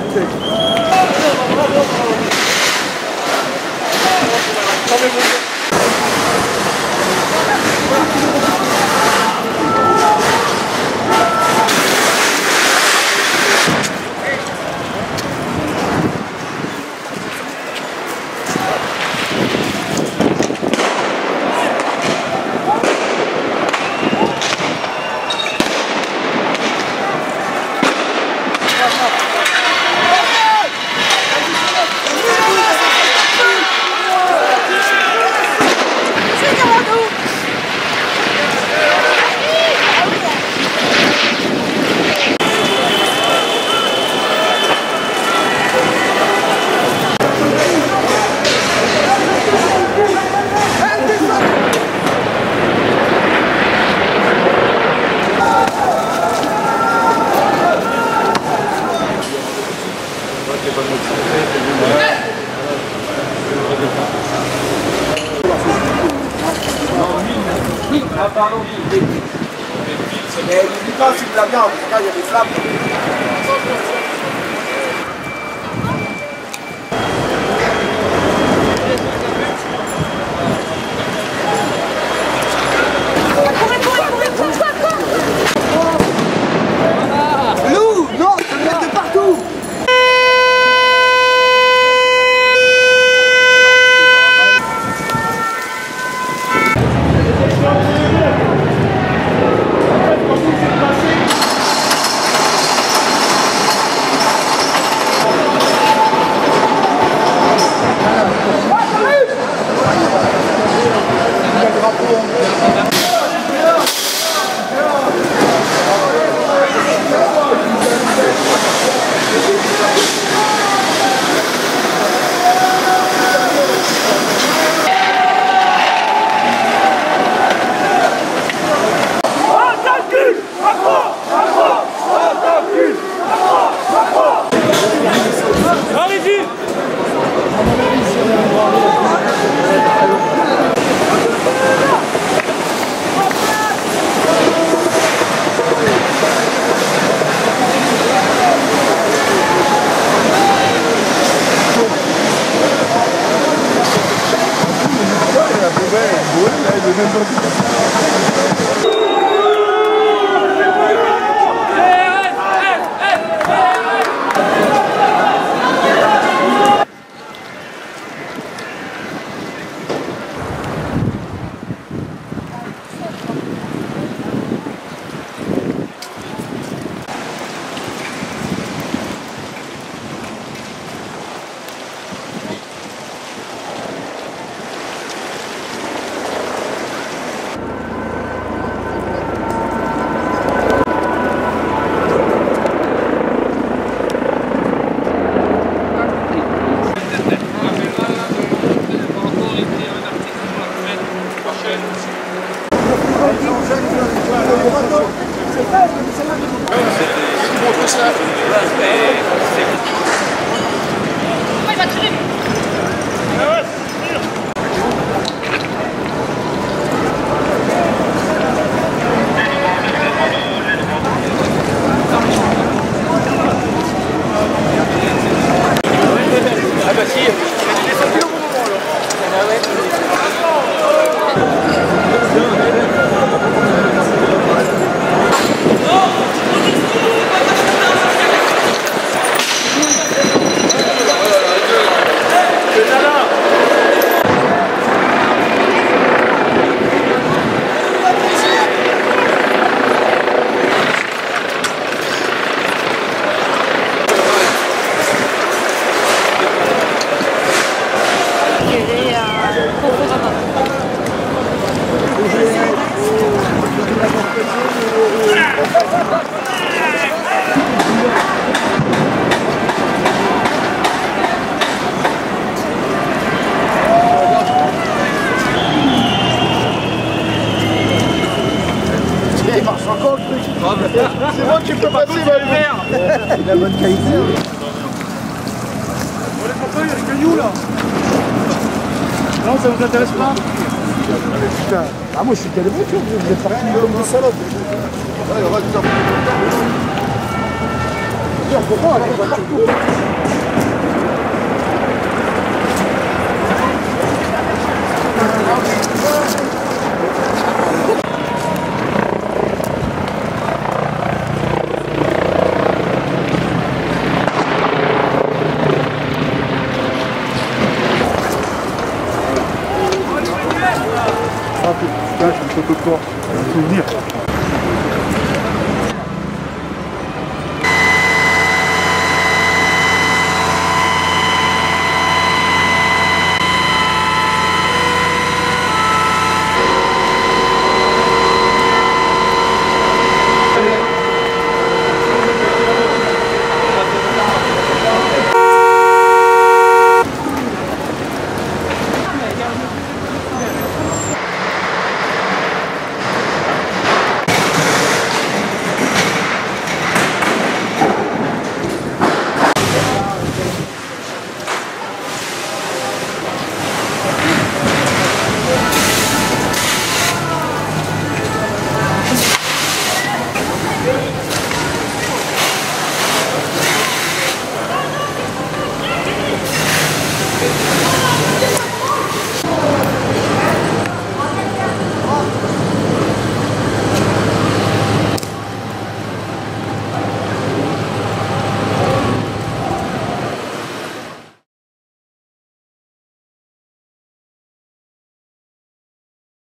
Pardon, mais il pas sur la viande, il y a des flammes. Loup, non, ça vient de partout. C'est moi qui peux passer le verre. C'est de la bonne qualité. On les prend pas, il y a des cailloux là. Non, ça vous intéresse pas? Putain. Ah moi je suis calé voiture, vous êtes parti comme des salopes. Ouais, on va tout on peut pas aller partout. Là, je me photo de toi, un souvenir.